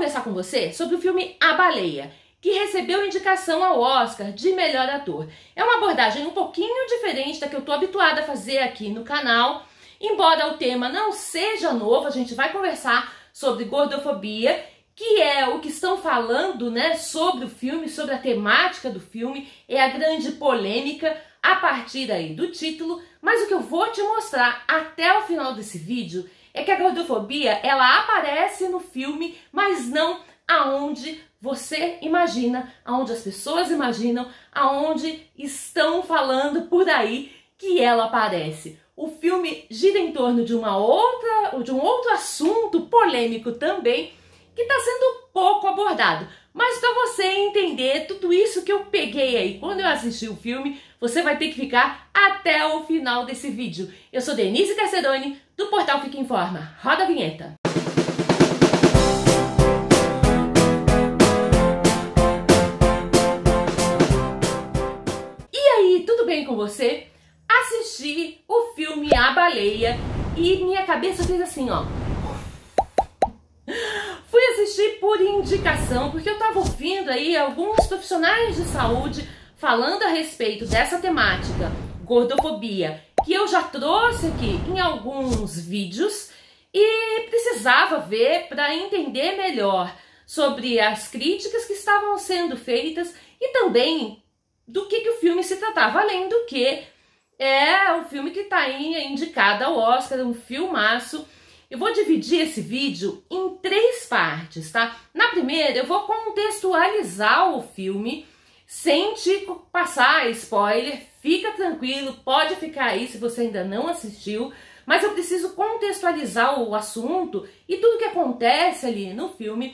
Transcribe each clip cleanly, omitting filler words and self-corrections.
conversar com você sobre o filme A Baleia, que recebeu indicação ao Oscar de melhor ator. É uma abordagem um pouquinho diferente da que eu estou habituada a fazer aqui no canal. Embora o tema não seja novo, a gente vai conversar sobre gordofobia, que é o que estão falando, né, sobre o filme, sobre a temática do filme, é a grande polêmica a partir aí do título, mas o que eu vou te mostrar até o final desse vídeo é que a gordofobia, ela aparece no filme, mas não aonde você imagina, aonde as pessoas imaginam, aonde estão falando por aí que ela aparece. O filme gira em torno de um outro assunto polêmico também, que está sendo pouco abordado. Mas para você entender tudo isso que eu peguei aí quando eu assisti o filme, você vai ter que ficar até o final desse vídeo. Eu sou Denise Carcerone, do portal Fica Informa. Roda a vinheta. E aí, tudo bem com você? Assisti o filme A Baleia e minha cabeça fez assim, ó. Fui assistir por indicação, porque eu tava ouvindo aí alguns profissionais de saúde falando a respeito dessa temática, gordofobia, que eu já trouxe aqui em alguns vídeos e precisava ver para entender melhor sobre as críticas que estavam sendo feitas e também do que o filme se tratava, além do que é um filme que está aí indicado ao Oscar, um filmaço. Eu vou dividir esse vídeo em 3 partes, tá? Na primeira, eu vou contextualizar o filme, sem te passar spoiler, fica tranquilo, pode ficar aí se você ainda não assistiu, mas eu preciso contextualizar o assunto e tudo que acontece ali no filme.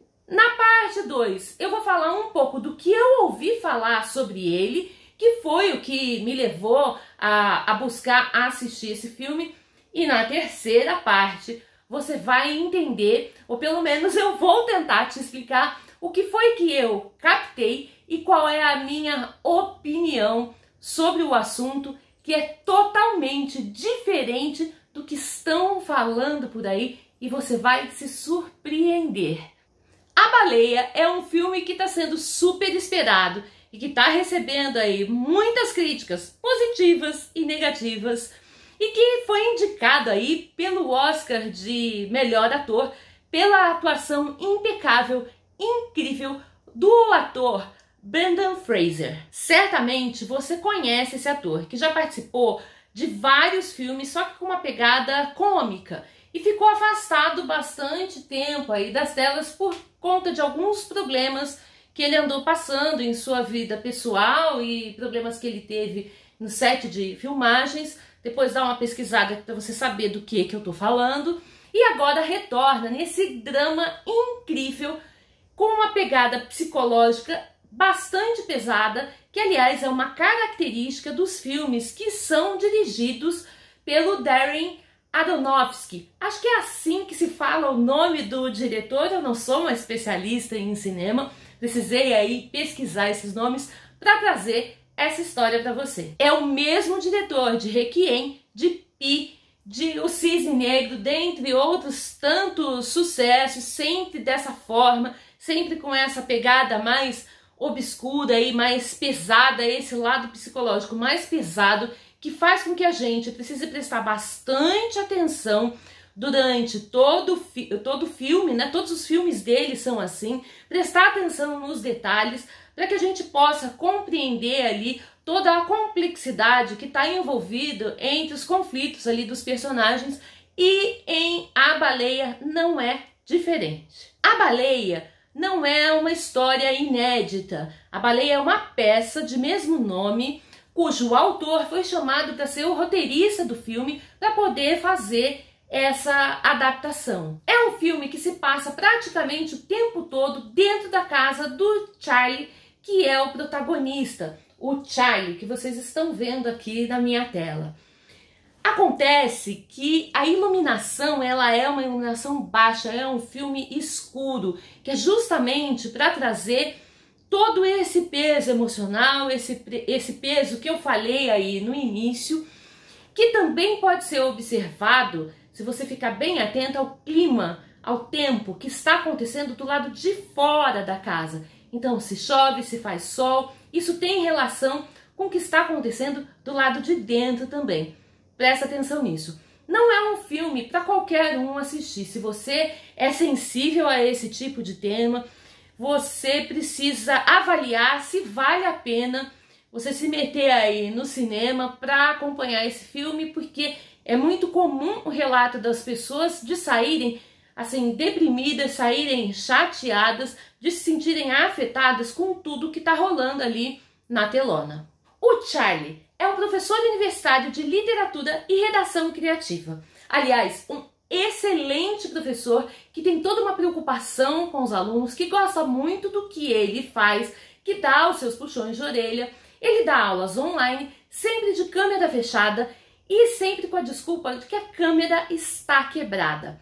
Na parte 2, eu vou falar um pouco do que eu ouvi falar sobre ele, que foi o que me levou a buscar assistir esse filme. E na terceira parte, você vai entender, ou pelo menos eu vou tentar te explicar o que foi que eu captei e qual é a minha opinião sobre o assunto, que é totalmente diferente do que estão falando por aí e você vai se surpreender. A Baleia é um filme que está sendo super esperado e que está recebendo aí muitas críticas positivas e negativas, e que foi indicado aí pelo Oscar de melhor ator pela atuação impecável, incrível do ator Brendan Fraser. Certamente você conhece esse ator, que já participou de vários filmes, só que com uma pegada cômica, e ficou afastado bastante tempo aí das telas por conta de alguns problemas que ele andou passando em sua vida pessoal e problemas que ele teve no set de filmagens. Depois dá uma pesquisada para você saber do que eu tô falando. E agora retorna nesse drama incrível, com uma pegada psicológica bastante pesada, que aliás é uma característica dos filmes que são dirigidos pelo Darren Aronofsky. Acho que é assim que se fala o nome do diretor, eu não sou uma especialista em cinema, precisei aí pesquisar esses nomes para trazer essa história para você. É o mesmo diretor de Requiem, de Pi, de O Cisne Negro, dentre outros tantos sucessos, sempre dessa forma, sempre com essa pegada mais obscura e mais pesada, esse lado psicológico mais pesado, que faz com que a gente precise prestar bastante atenção durante todo o filme, né? Todos os filmes dele são assim, prestar atenção nos detalhes, para que a gente possa compreender ali toda a complexidade que está envolvida entre os conflitos ali dos personagens, e em A Baleia não é diferente. A Baleia não é uma história inédita. A Baleia é uma peça de mesmo nome, cujo autor foi chamado para ser o roteirista do filme para poder fazer essa adaptação. É um filme que se passa praticamente o tempo todo dentro da casa do Charlie, que é o protagonista, o Charlie, que vocês estão vendo aqui na minha tela. Acontece que a iluminação, ela é uma iluminação baixa, é um filme escuro, que é justamente para trazer todo esse peso emocional, esse peso que eu falei aí no início, que também pode ser observado se você ficar bem atento ao clima ao tempo que está acontecendo do lado de fora da casa. Então, se chove, se faz sol, isso tem relação com o que está acontecendo do lado de dentro também. Presta atenção nisso. Não é um filme para qualquer um assistir. Se você é sensível a esse tipo de tema, você precisa avaliar se vale a pena você se meter aí no cinema para acompanhar esse filme, porque é muito comum o relato das pessoas de saírem assim deprimidas, saírem chateadas, de se sentirem afetadas com tudo que está rolando ali na telona. O Charlie é um professor universitário de literatura e redação criativa. Aliás, um excelente professor que tem toda uma preocupação com os alunos, que gosta muito do que ele faz, que dá os seus puxões de orelha. Ele dá aulas online, sempre de câmera fechada e sempre com a desculpa de que a câmera está quebrada.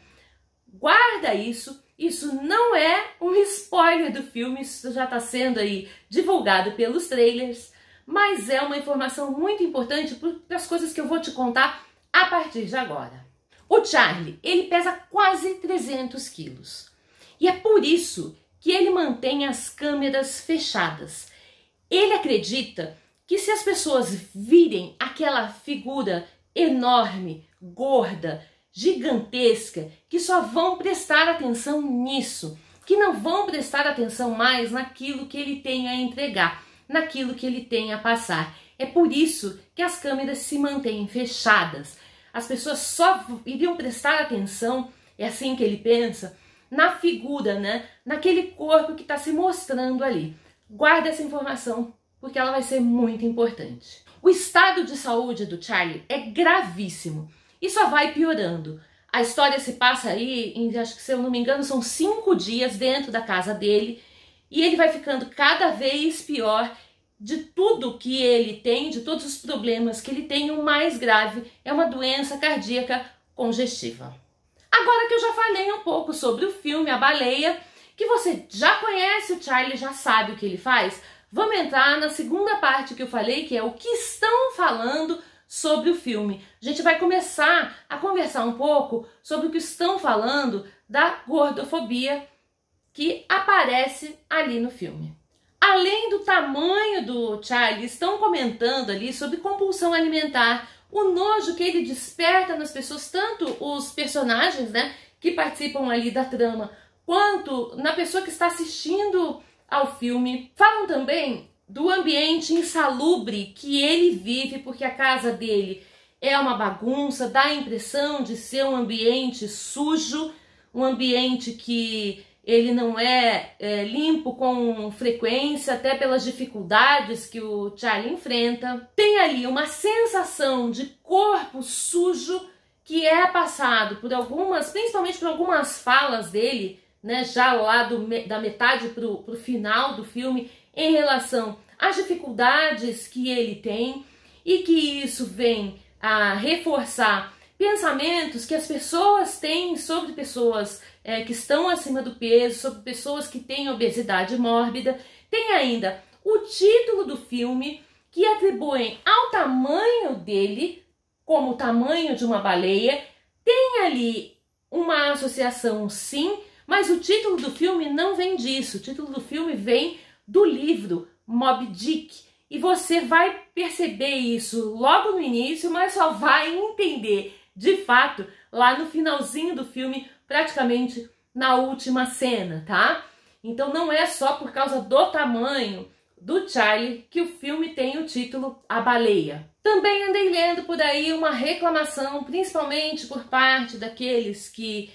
Guarda isso, isso não é um spoiler do filme, isso já está sendo aí divulgado pelos trailers, mas é uma informação muito importante para as coisas que eu vou te contar a partir de agora. O Charlie, ele pesa quase 300 quilos e é por isso que ele mantém as câmeras fechadas. Ele acredita que se as pessoas virem aquela figura enorme, gorda, gigantesca, que só vão prestar atenção nisso, que não vão prestar atenção mais naquilo que ele tem a entregar, naquilo que ele tem a passar. É por isso que as câmeras se mantêm fechadas. As pessoas só iriam prestar atenção, é assim que ele pensa, na figura, né? Naquele corpo que está se mostrando ali. Guarda essa informação, porque ela vai ser muito importante. O estado de saúde do Charlie é gravíssimo e só vai piorando. A história se passa aí, acho que se eu não me engano, são 5 dias dentro da casa dele e ele vai ficando cada vez pior. De tudo que ele tem, de todos os problemas que ele tem, o mais grave é uma doença cardíaca congestiva. Agora que eu já falei um pouco sobre o filme A Baleia, que você já conhece o Charlie, já sabe o que ele faz, vamos entrar na segunda parte que eu falei, que é o que estão falando sobre o filme. A gente vai começar a conversar um pouco sobre o que estão falando da gordofobia que aparece ali no filme. Além do tamanho do Charlie, estão comentando ali sobre compulsão alimentar, o nojo que ele desperta nas pessoas, tanto os personagens, né, que participam ali da trama, quanto na pessoa que está assistindo ao filme. Falam também do ambiente insalubre que ele vive, porque a casa dele é uma bagunça, dá a impressão de ser um ambiente sujo, um ambiente que ele não é limpo com frequência, até pelas dificuldades que o Charlie enfrenta. Tem ali uma sensação de corpo sujo que é passado por algumas, principalmente por algumas falas dele, né, já lá da metade pro final do filme, em relação às dificuldades que ele tem e que isso vem a reforçar pensamentos que as pessoas têm sobre pessoas que estão acima do peso, sobre pessoas que têm obesidade mórbida. Tem ainda o título do filme, que atribuem ao tamanho dele, como o tamanho de uma baleia. Tem ali uma associação, sim, mas o título do filme não vem disso. O título do filme vem do livro Moby Dick. E você vai perceber isso logo no início, mas só vai entender de fato lá no finalzinho do filme, praticamente na última cena, tá? Então não é só por causa do tamanho do Charlie que o filme tem o título A Baleia. Também andei lendo por aí uma reclamação, principalmente por parte daqueles que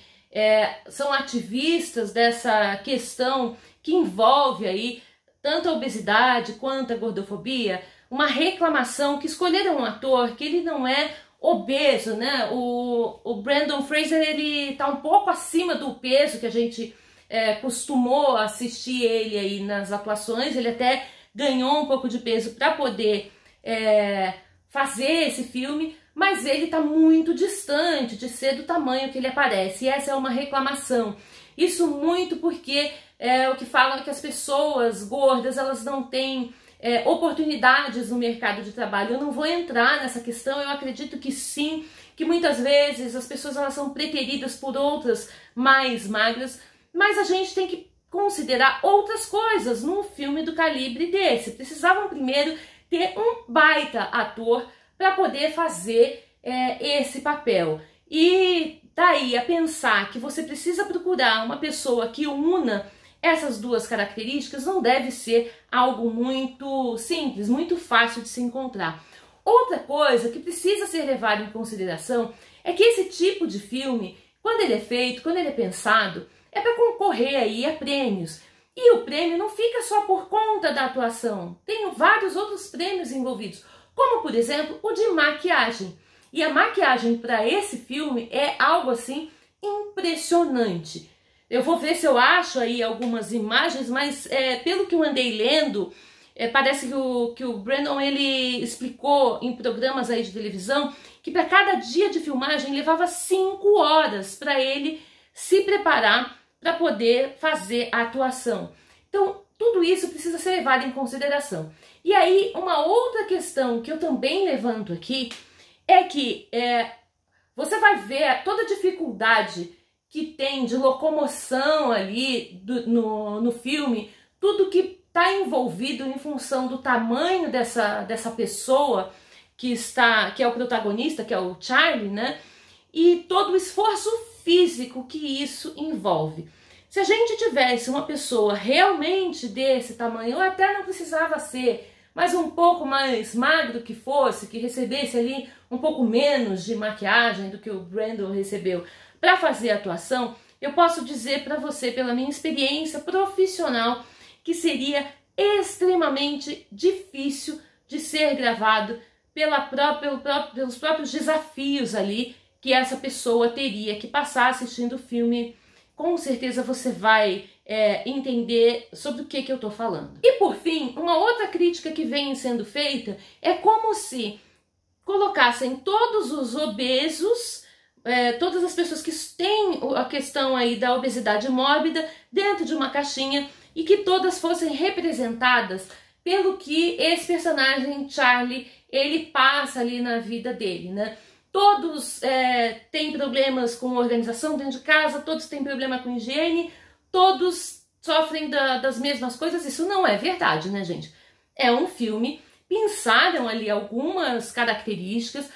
são ativistas dessa questão que envolve aí tanto a obesidade quanto a gordofobia, uma reclamação que escolheram um ator que ele não é obeso, né? O Brendan Fraser, ele tá um pouco acima do peso que a gente costumou assistir ele aí nas atuações. Ele até ganhou um pouco de peso para poder fazer esse filme, mas ele tá muito distante de ser do tamanho que ele aparece, e essa é uma reclamação. Isso muito porque o que falam é que as pessoas gordas, elas não têm oportunidades no mercado de trabalho. Eu não vou entrar nessa questão, eu acredito que sim, que muitas vezes as pessoas elas são preteridas por outras mais magras, mas a gente tem que considerar outras coisas num filme do calibre desse. Precisavam primeiro ter um baita ator para poder fazer esse papel. E daí a pensar que você precisa procurar uma pessoa que una essas duas características não deve ser algo muito simples, muito fácil de se encontrar. Outra coisa que precisa ser levada em consideração é que esse tipo de filme, quando ele é feito, quando ele é pensado, é para concorrer aí a prêmios. E o prêmio não fica só por conta da atuação. Tem vários outros prêmios envolvidos, como por exemplo o de maquiagem. E a maquiagem para esse filme é algo assim impressionante. Eu vou ver se eu acho aí algumas imagens, mas pelo que eu andei lendo, parece que o Brandon ele explicou em programas aí de televisão que para cada dia de filmagem levava 5 horas para ele se preparar para poder fazer a atuação. Então, tudo isso precisa ser levado em consideração. E aí, uma outra questão que eu também levanto aqui é que você vai ver toda a dificuldade que tem de locomoção ali no filme, tudo que está envolvido em função do tamanho dessa pessoa que é o protagonista, que é o Charlie, né? E todo o esforço físico que isso envolve. Se a gente tivesse uma pessoa realmente desse tamanho, ou até não precisava ser, mas um pouco mais magro que fosse, que recebesse ali um pouco menos de maquiagem do que o Brandon recebeu para fazer a atuação, eu posso dizer para você, pela minha experiência profissional, que seria extremamente difícil de ser gravado pelos próprios desafios ali que essa pessoa teria que passar assistindo o filme. Com certeza você vai entender sobre o que eu estou falando. E por fim, uma outra crítica que vem sendo feita é como se colocassem todos os obesos, todas as pessoas que têm a questão aí da obesidade mórbida dentro de uma caixinha e que todas fossem representadas pelo que esse personagem Charlie ele passa ali na vida dele, né? Todos têm problemas com organização dentro de casa, todos têm problema com higiene, todos sofrem das mesmas coisas. Isso não é verdade, né, gente? É um filme, pensaram ali algumas características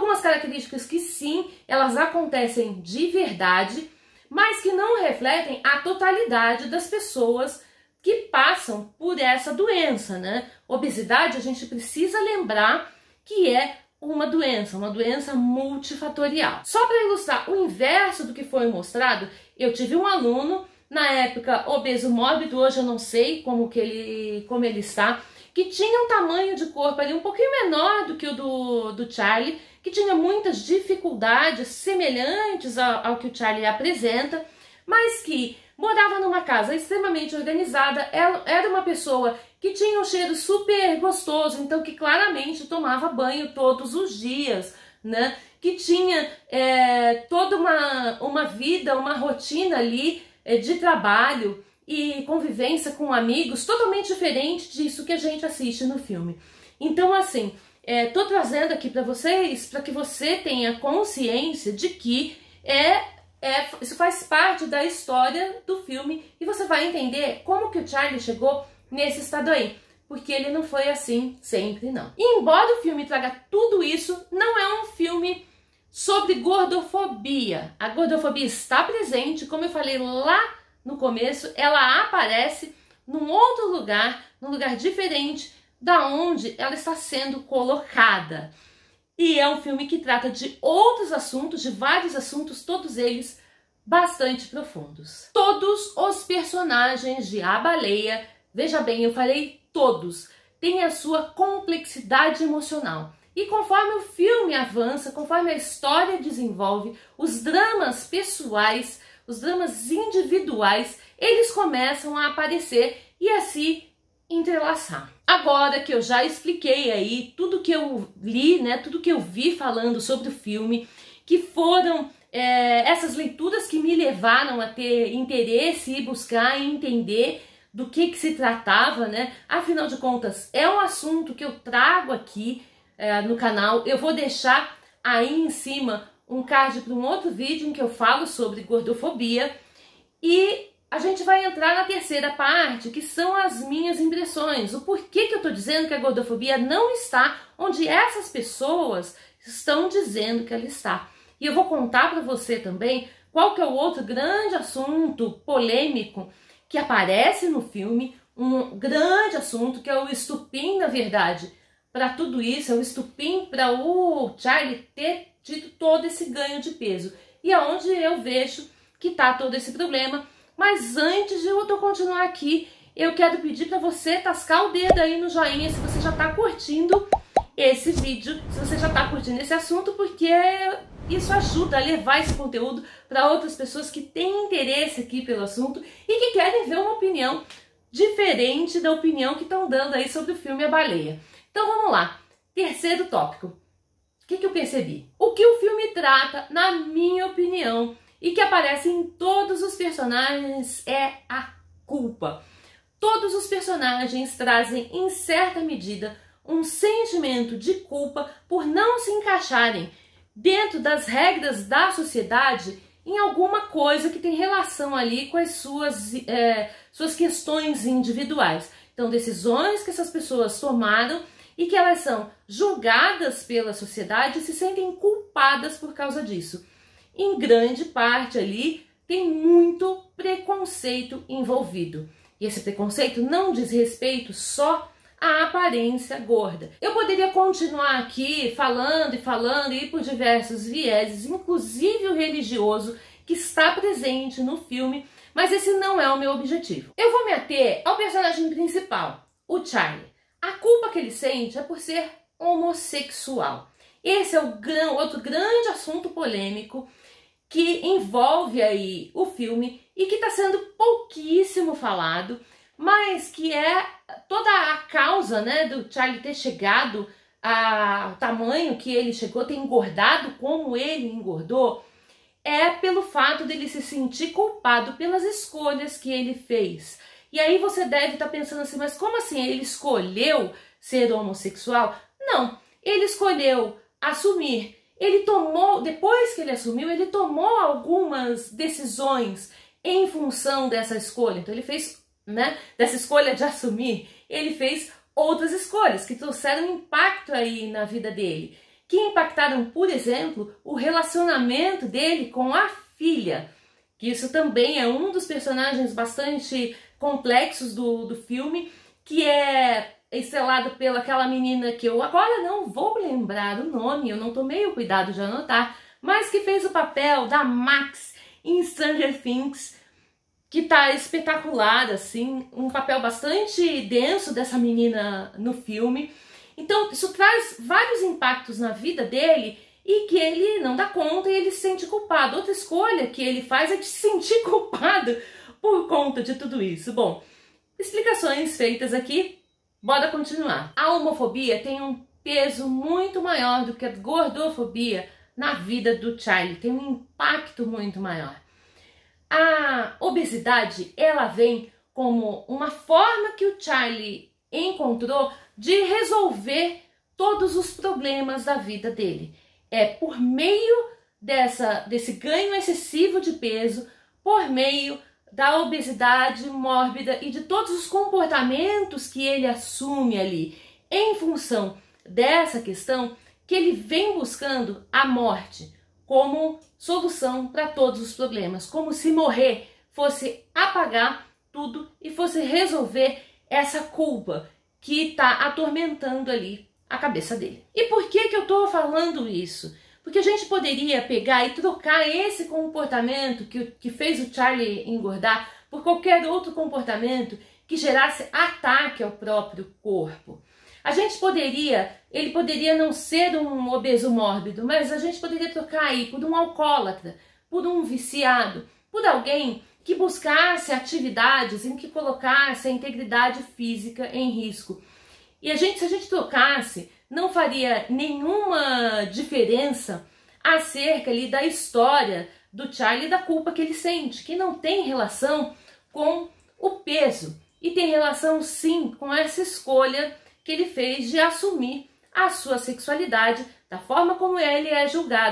que sim, elas acontecem de verdade, mas que não refletem a totalidade das pessoas que passam por essa doença, né? Obesidade, a gente precisa lembrar que é uma doença multifatorial. Só para ilustrar o inverso do que foi mostrado, eu tive um aluno, na época obeso mórbido, hoje eu não sei como ele está, que tinha um tamanho de corpo ali um pouquinho menor do que o do Charlie, que tinha muitas dificuldades semelhantes ao que o Charlie apresenta, mas que morava numa casa extremamente organizada, era uma pessoa que tinha um cheiro super gostoso, então que claramente tomava banho todos os dias, né? Que tinha toda uma vida, uma rotina ali de trabalho e convivência com amigos totalmente diferente disso que a gente assiste no filme. Então, assim, tô trazendo aqui para vocês, para que você tenha consciência de que isso faz parte da história do filme e você vai entender como que o Charlie chegou nesse estado aí, porque ele não foi assim sempre, não. E embora o filme traga tudo isso, não é um filme sobre gordofobia. A gordofobia está presente, como eu falei lá no começo, ela aparece num outro lugar, num lugar diferente da onde ela está sendo colocada. E é um filme que trata de outros assuntos, de vários assuntos, todos eles bastante profundos. Todos os personagens de A Baleia, veja bem, eu falei todos, têm a sua complexidade emocional. E conforme o filme avança, conforme a história desenvolve, os dramas pessoais, os dramas individuais, eles começam a aparecer e a se entrelaçar. Agora que eu já expliquei aí tudo que eu li, né, tudo que eu vi falando sobre o filme, que foram essas leituras que me levaram a ter interesse e buscar e entender do que se tratava, né? Afinal de contas, é um assunto que eu trago aqui no canal. Eu vou deixar aí em cima um card para um outro vídeo em que eu falo sobre gordofobia. E a gente vai entrar na terceira parte, que são as minhas impressões. O porquê que eu estou dizendo que a gordofobia não está onde essas pessoas estão dizendo que ela está. E eu vou contar para você também qual que é o outro grande assunto polêmico que aparece no filme, um grande assunto que é o estupim, na verdade, para tudo isso, é o estupim para o Charlie ter tido todo esse ganho de peso. E é onde eu vejo que está todo esse problema. Mas antes de eu continuar aqui, eu quero pedir para você tascar o dedo aí no joinha se você já está curtindo esse vídeo, se você já está curtindo esse assunto, porque isso ajuda a levar esse conteúdo para outras pessoas que têm interesse aqui pelo assunto e que querem ver uma opinião diferente da opinião que estão dando aí sobre o filme A Baleia. Então vamos lá, terceiro tópico. O que eu percebi? O que o filme trata, na minha opinião, e que aparece em todos os personagens é a culpa. Todos os personagens trazem, em certa medida, um sentimento de culpa por não se encaixarem dentro das regras da sociedade em alguma coisa que tem relação ali com as suas questões individuais. Então, decisões que essas pessoas tomaram e que elas são julgadas pela sociedade e se sentem culpadas por causa disso. Em grande parte ali tem muito preconceito envolvido. E esse preconceito não diz respeito só à aparência gorda. Eu poderia continuar aqui falando e ir por diversos vieses, inclusive o religioso, que está presente no filme, mas esse não é o meu objetivo. Eu vou me ater ao personagem principal, o Charlie. A culpa que ele sente é por ser homossexual. Esse é o outro grande assunto polêmico que envolve aí o filme e que está sendo pouquíssimo falado, mas que é toda a causa, né, do Charlie ter chegado ao tamanho que ele chegou, ter engordado como ele engordou, é pelo fato dele se sentir culpado pelas escolhas que ele fez. E aí você deve estar pensando assim, mas como assim? Ele escolheu ser homossexual? Não, ele escolheu assumir. Ele tomou, depois que ele assumiu, ele tomou algumas decisões em função dessa escolha. Então ele fez, né, dessa escolha de assumir, ele fez outras escolhas que trouxeram impacto aí na vida dele, que impactaram, por exemplo, o relacionamento dele com a filha, que isso também é um dos personagens bastante complexos do filme, que é estrelado pela aquela menina que eu agora não vou lembrar o nome, eu não tomei o cuidado de anotar, mas que fez o papel da Max em Stranger Things, que tá espetacular, assim, um papel bastante denso dessa menina no filme. Então isso traz vários impactos na vida dele e que ele não dá conta e ele se sente culpado. Outra escolha que ele faz é de se sentir culpado por conta de tudo isso. Bom, explicações feitas aqui. Bora continuar. A homofobia tem um peso muito maior do que a gordofobia na vida do Charlie. Tem um impacto muito maior. A obesidade, ela vem como uma forma que o Charlie encontrou de resolver todos os problemas da vida dele. É por meio desse ganho excessivo de peso, por meio da obesidade mórbida e de todos os comportamentos que ele assume ali, em função dessa questão, que ele vem buscando a morte como solução para todos os problemas, como se morrer fosse apagar tudo e fosse resolver essa culpa que está atormentando ali a cabeça dele. E por que eu estou falando isso? Porque a gente poderia pegar e trocar esse comportamento que fez o Charlie engordar por qualquer outro comportamento que gerasse ataque ao próprio corpo. Ele poderia não ser um obeso mórbido, mas a gente poderia trocar aí por um alcoólatra, por um viciado, por alguém que buscasse atividades em que colocasse a integridade física em risco. E se a gente trocasse, não faria nenhuma diferença acerca ali da história do Charlie e da culpa que ele sente, que não tem relação com o peso e tem relação sim com essa escolha que ele fez de assumir a sua sexualidade da forma como ele é julgado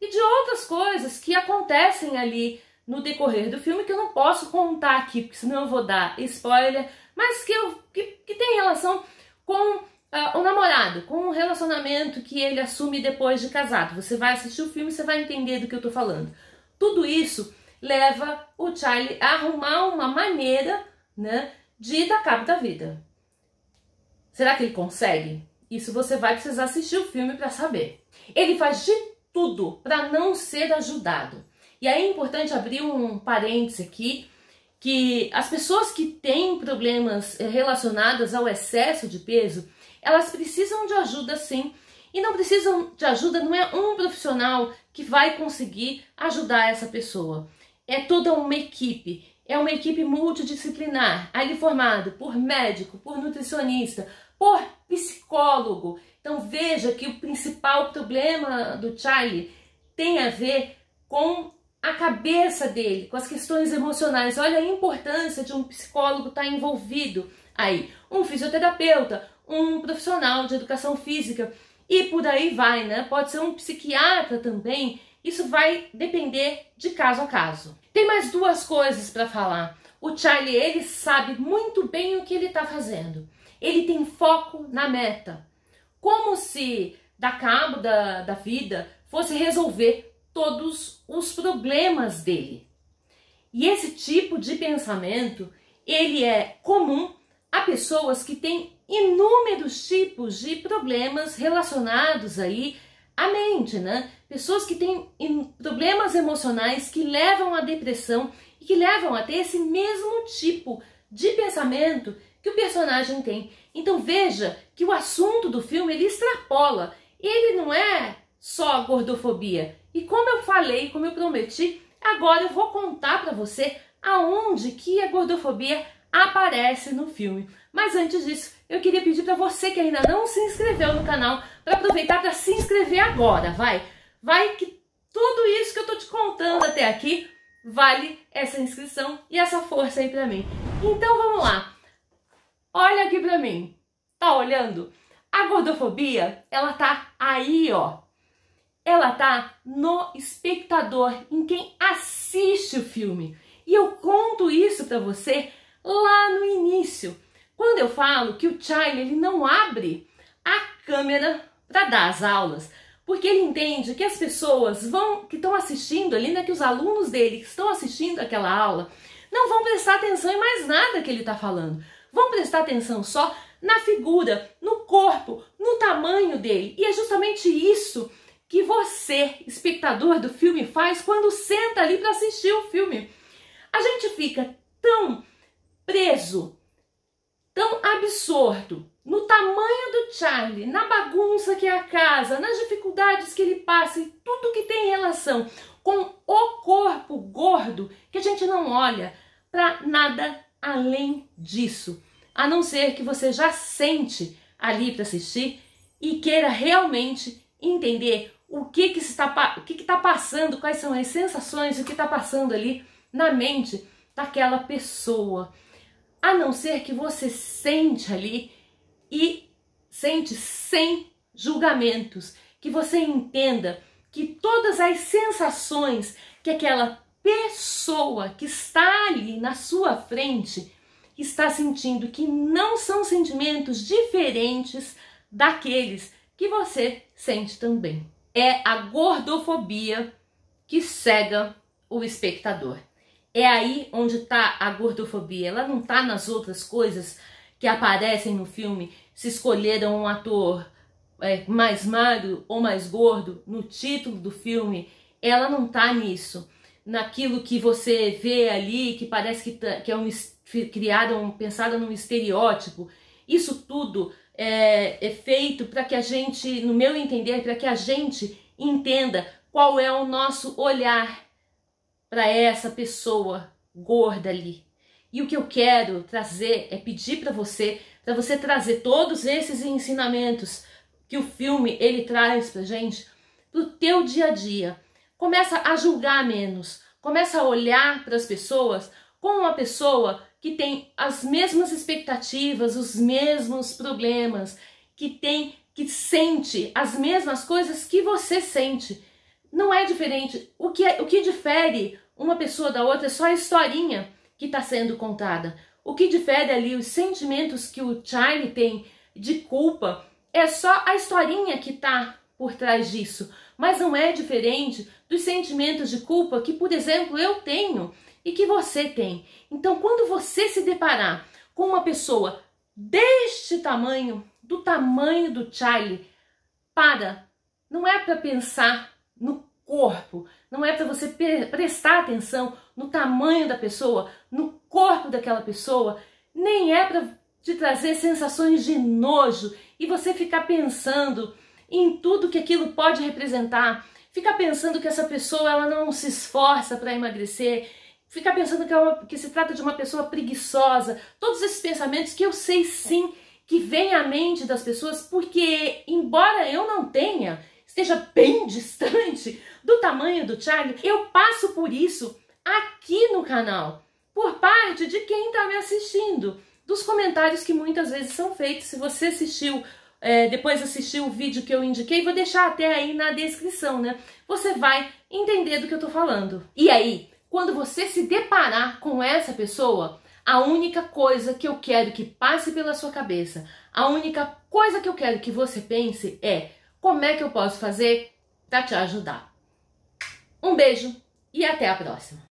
e de outras coisas que acontecem ali no decorrer do filme, que eu não posso contar aqui, porque senão eu vou dar spoiler, mas que tem relação com o namorado, com o relacionamento que ele assume depois de casado. Você vai assistir o filme e você vai entender do que eu tô falando. Tudo isso leva o Charlie a arrumar uma maneira, né, de dar cabo da vida. Será que ele consegue? Isso você vai precisar assistir o filme para saber. Ele faz de tudo para não ser ajudado. E aí é importante abrir um parêntese aqui, que as pessoas que têm problemas relacionados ao excesso de peso, elas precisam de ajuda sim, e não precisam de ajuda, não é um profissional que vai conseguir ajudar essa pessoa. É toda uma equipe, é uma equipe multidisciplinar, ali formada por médico, por nutricionista, por psicólogo. Então veja que o principal problema do Charlie tem a ver com a cabeça dele, com as questões emocionais. Olha a importância de um psicólogo estar envolvido aí, um fisioterapeuta, um profissional de educação física e por aí vai, né? Pode ser um psiquiatra também. Isso vai depender de caso a caso. Tem mais duas coisas para falar. O Charlie, ele sabe muito bem o que ele está fazendo. Ele tem foco na meta. Como se dar cabo da vida fosse resolver todos os problemas dele. E esse tipo de pensamento, ele é comum a pessoas que têm inúmeros tipos de problemas relacionados aí à mente, né? Pessoas que têm problemas emocionais que levam à depressão e que levam a ter esse mesmo tipo de pensamento que o personagem tem. Então veja que o assunto do filme, ele extrapola. Ele não é só gordofobia. E como eu falei, como eu prometi, agora eu vou contar para você aonde que a gordofobia aparece no filme. Mas antes disso, eu queria pedir para você que ainda não se inscreveu no canal, para aproveitar para se inscrever agora, vai que tudo isso que eu tô te contando até aqui vale essa inscrição e essa força aí para mim. Então vamos lá. Olha aqui para mim. Tá olhando? A gordofobia, ela tá aí, ó. Ela tá no espectador, em quem assiste o filme. E eu conto isso para você lá no início, quando eu falo que o Charlie, ele não abre a câmera para dar as aulas, porque ele entende que as pessoas que estão assistindo ali, né, que os alunos dele que estão assistindo aquela aula, não vão prestar atenção em mais nada que ele está falando. Vão prestar atenção só na figura, no corpo, no tamanho dele. E é justamente isso que você, espectador do filme, faz quando senta ali para assistir o filme. A gente fica tão preso, tão absorto no tamanho do Charlie, na bagunça que é a casa, nas dificuldades que ele passa e tudo que tem relação com o corpo gordo, que a gente não olha para nada além disso, a não ser que você já sente ali para assistir e queira realmente entender o que está passando, quais são as sensações, o que está passando ali na mente daquela pessoa. A não ser que você sente ali e sente sem julgamentos, que você entenda que todas as sensações que aquela pessoa que está ali na sua frente está sentindo, que não são sentimentos diferentes daqueles que você sente também. É a gordofobia que cega o espectador. É aí onde está a gordofobia. Ela não está nas outras coisas que aparecem no filme. Se escolheram um ator mais magro ou mais gordo no título do filme, ela não está nisso. Naquilo que você vê ali, que parece que é pensado num estereótipo. Isso tudo é feito para que a gente, no meu entender, para que a gente entenda qual é o nosso olhar para essa pessoa gorda ali. E o que eu quero trazer é pedir para você trazer todos esses ensinamentos que o filme ele traz pra gente pro teu dia a dia. Começa a julgar menos, começa a olhar para as pessoas como uma pessoa que tem as mesmas expectativas, os mesmos problemas, que sente as mesmas coisas que você sente. Não é diferente. O que difere uma pessoa da outra é só a historinha que está sendo contada. O que difere ali os sentimentos que o Charlie tem de culpa é só a historinha que está por trás disso. Mas não é diferente dos sentimentos de culpa que, por exemplo, eu tenho e que você tem. Então, quando você se deparar com uma pessoa deste tamanho, do tamanho do Charlie, não é para pensar no corpo, não é para você prestar atenção no tamanho da pessoa, no corpo daquela pessoa, nem é para te trazer sensações de nojo e você ficar pensando em tudo que aquilo pode representar, ficar pensando que essa pessoa ela não se esforça para emagrecer, ficar pensando que se trata de uma pessoa preguiçosa, todos esses pensamentos que eu sei sim que vêm à mente das pessoas, porque embora eu não tenha, esteja bem distante do tamanho do Charlie, eu passo por isso aqui no canal, por parte de quem está me assistindo, dos comentários que muitas vezes são feitos. Se você assistiu, depois assistiu o vídeo que eu indiquei, vou deixar até aí na descrição, né? Você vai entender do que eu tô falando. E aí, quando você se deparar com essa pessoa, a única coisa que eu quero que passe pela sua cabeça, a única coisa que eu quero que você pense é: como é que eu posso fazer para te ajudar? Um beijo e até a próxima!